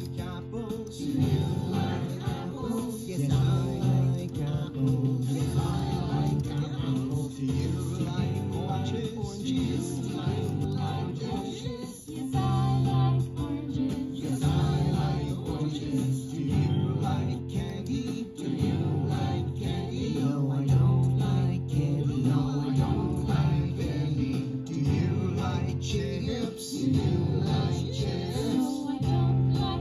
like apples? Do you like apples? Yes, I like apples. Yes, I like apples. Do you like oranges? Do you like oranges? Yes, I like oranges. Yes, I like oranges. Do you like candy? Do you like candy? No, I don't like candy. No, I don't like candy. Do you like chips? Do you like chips? No, I don't like